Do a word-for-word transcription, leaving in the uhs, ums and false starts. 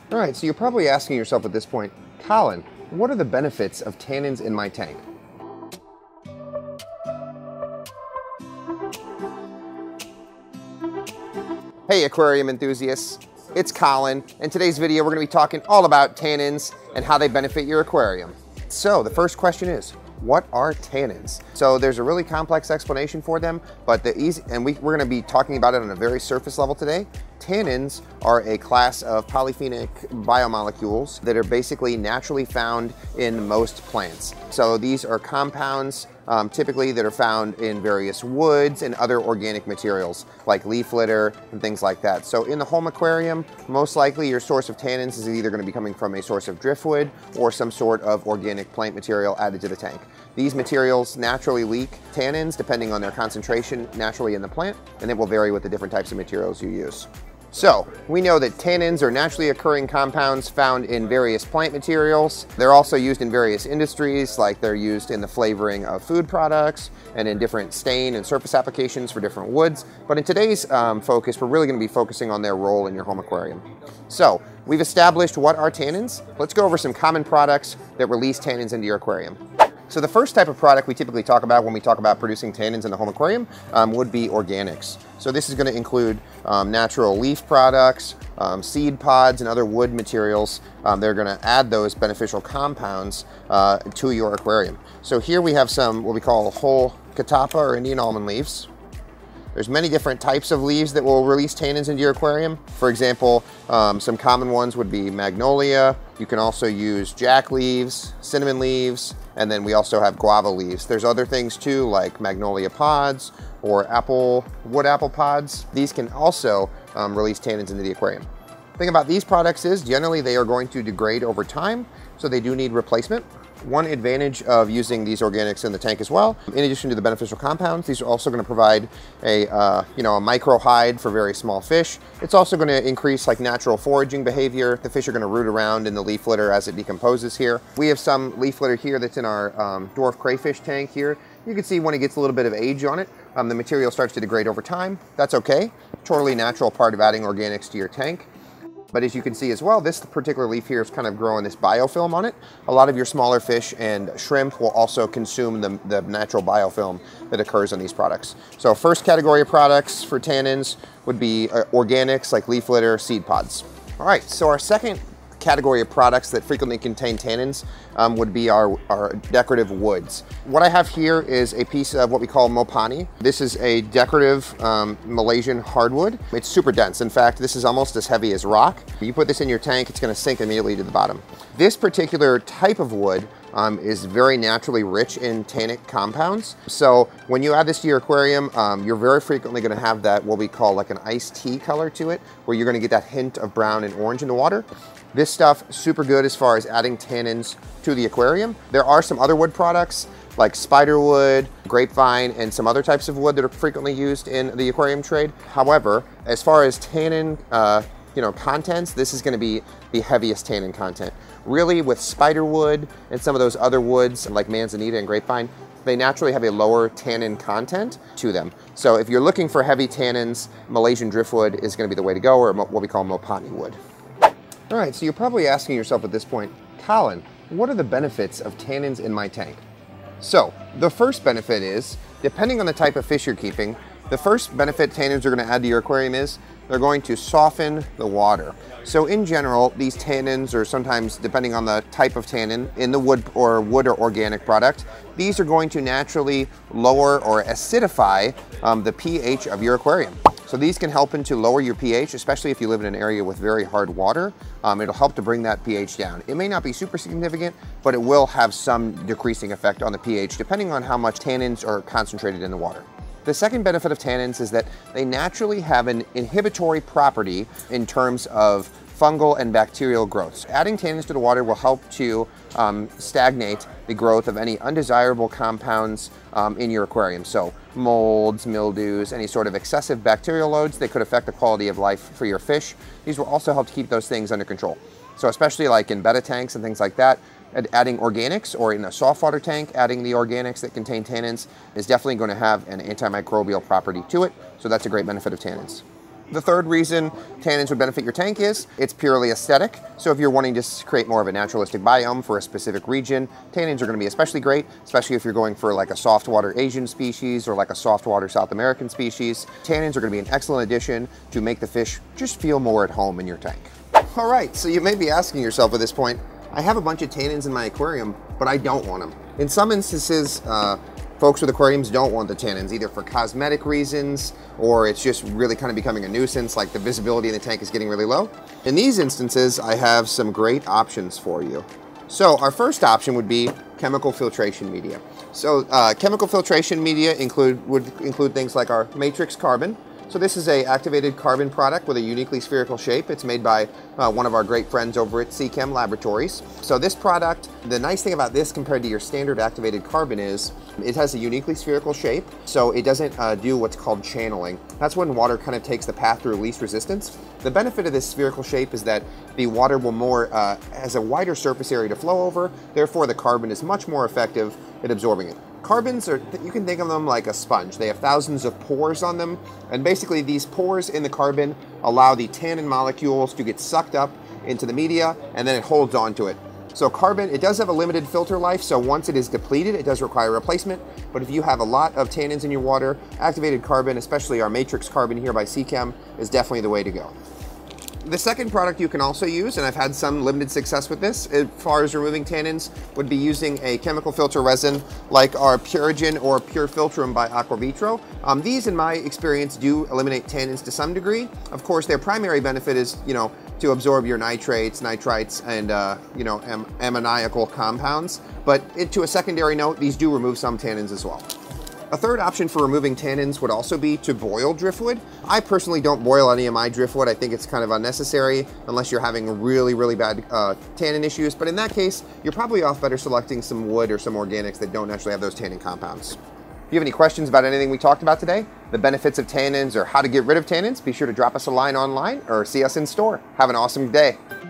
All right, so you're probably asking yourself at this point, Colin, what are the benefits of tannins in my tank? Hey aquarium enthusiasts, it's Colin. In today's video we're going to be talking all about tannins and how they benefit your aquarium. So the first question is, what are tannins? So there's a really complex explanation for them, but the easy, and we, we're going to be talking about it on a very surface level today. Tannins are a class of polyphenic biomolecules that are basically naturally found in most plants. So these are compounds um, typically that are found in various woods and other organic materials like leaf litter and things like that. So in the home aquarium, most likely your source of tannins is either going to be coming from a source of driftwood or some sort of organic plant material added to the tank. These materials naturally leak tannins depending on their concentration naturally in the plant, and it will vary with the different types of materials you use. So we know that tannins are naturally occurring compounds found in various plant materials. They're also used in various industries, like they're used in the flavoring of food products and in different stain and surface applications for different woods. But in today's um, focus, we're really going to be focusing on their role in your home aquarium. So we've established what are tannins. Let's go over some common products that release tannins into your aquarium. So the first type of product we typically talk about when we talk about producing tannins in the home aquarium um, would be organics. So this is going to include um, natural leaf products, um, seed pods, and other wood materials. Um, they're going to add those beneficial compounds uh, to your aquarium. So here we have some what we call whole catappa or Indian almond leaves. There's many different types of leaves that will release tannins into your aquarium. For example, um, some common ones would be magnolia. You can also use jack leaves, cinnamon leaves, and then we also have guava leaves. There's other things too, like magnolia pods or apple, wood apple pods. These can also um, release tannins into the aquarium. The thing about these products is generally they are going to degrade over time, so they do need replacement. One advantage of using these organics in the tank as well, in addition to the beneficial compounds, these are also going to provide a, uh, you know, a micro hide for very small fish. It's also going to increase like natural foraging behavior. The fish are going to root around in the leaf litter as it decomposes here. We have some leaf litter here that's in our um, dwarf crayfish tank here. You can see when it gets a little bit of age on it, um, the material starts to degrade over time. That's okay. Totally natural part of adding organics to your tank. But as you can see as well, this particular leaf here is kind of growing this biofilm on it. A lot of your smaller fish and shrimp will also consume the, the natural biofilm that occurs in these products. So first category of products for tannins would be uh, organics like leaf litter, seed pods. All right, so our second category of products that frequently contain tannins um, would be our, our decorative woods. What I have here is a piece of what we call mopani. This is a decorative um, Malaysian hardwood. It's super dense. In fact, this is almost as heavy as rock. You put this in your tank, it's going to sink immediately to the bottom. This particular type of wood Um, is very naturally rich in tannic compounds. So when you add this to your aquarium, um, you're very frequently going to have that what we call like an iced tea color to it, where you're going to get that hint of brown and orange in the water. This stuff, super good as far as adding tannins to the aquarium. There are some other wood products like spiderwood, grapevine, and some other types of wood that are frequently used in the aquarium trade. However, as far as tannin uh, you know, contents, this is going to be the heaviest tannin content. Really, with spiderwood and some of those other woods like manzanita and grapevine, they naturally have a lower tannin content to them. So if you're looking for heavy tannins, Malaysian driftwood is going to be the way to go, or what we call mopani wood. All right, so you're probably asking yourself at this point, Colin, what are the benefits of tannins in my tank? So the first benefit is, depending on the type of fish you're keeping, the first benefit tannins are going to add to your aquarium is they're going to soften the water. So in general, these tannins, or sometimes depending on the type of tannin in the wood or wood or organic product, these are going to naturally lower or acidify um, the pH of your aquarium. So these can help to lower your pH, especially if you live in an area with very hard water. Um, it'll help to bring that pH down. It may not be super significant, but it will have some decreasing effect on the pH depending on how much tannins are concentrated in the water. The second benefit of tannins is that they naturally have an inhibitory property in terms of fungal and bacterial growths. Adding tannins to the water will help to um, stagnate the growth of any undesirable compounds um, in your aquarium. So molds, mildews, any sort of excessive bacterial loads that could affect the quality of life for your fish. These will also help to keep those things under control. So especially like in betta tanks and things like that, adding organics, or in a soft water tank, adding the organics that contain tannins is definitely going to have an antimicrobial property to it. So that's a great benefit of tannins. The third reason tannins would benefit your tank is it's purely aesthetic. So if you're wanting to create more of a naturalistic biome for a specific region, tannins are going to be especially great, especially if you're going for like a soft water Asian species or like a soft water South American species. Tannins are going to be an excellent addition to make the fish just feel more at home in your tank. All right, so you may be asking yourself at this point, I have a bunch of tannins in my aquarium, but I don't want them. In some instances, uh, folks with aquariums don't want the tannins, either for cosmetic reasons or it's just really kind of becoming a nuisance, like the visibility in the tank is getting really low. In these instances, I have some great options for you. So our first option would be chemical filtration media. So uh, chemical filtration media include would include things like our matrix carbon. So this is a activated carbon product with a uniquely spherical shape. It's made by uh, one of our great friends over at C Chem Laboratories. So this product, the nice thing about this compared to your standard activated carbon is it has a uniquely spherical shape, so it doesn't uh, do what's called channeling. That's when water kind of takes the path through least resistance. The benefit of this spherical shape is that the water will more, uh, has a wider surface area to flow over, therefore the carbon is much more effective at absorbing it. Carbons are, you can think of them like a sponge. They have thousands of pores on them, and basically these pores in the carbon allow the tannin molecules to get sucked up into the media, and then it holds on to it. So carbon, it does have a limited filter life, so once it is depleted, it does require replacement, but if you have a lot of tannins in your water, activated carbon, especially our matrix carbon here by C Chem, is definitely the way to go. The second product you can also use, and I've had some limited success with this, as far as removing tannins, would be using a chemical filter resin like our Purigen or Pure Filtrum by Aquavitro. Um, these, in my experience, do eliminate tannins to some degree. Of course, their primary benefit is, you know, to absorb your nitrates, nitrites, and, uh, you know, am ammoniacal compounds. But it, to a secondary note, these do remove some tannins as well. A third option for removing tannins would also be to boil driftwood. I personally don't boil any of my driftwood. I think it's kind of unnecessary unless you're having really, really bad uh, tannin issues. But in that case, you're probably off better selecting some wood or some organics that don't actually have those tannin compounds. If you have any questions about anything we talked about today, the benefits of tannins or how to get rid of tannins, be sure to drop us a line online or see us in store. Have an awesome day.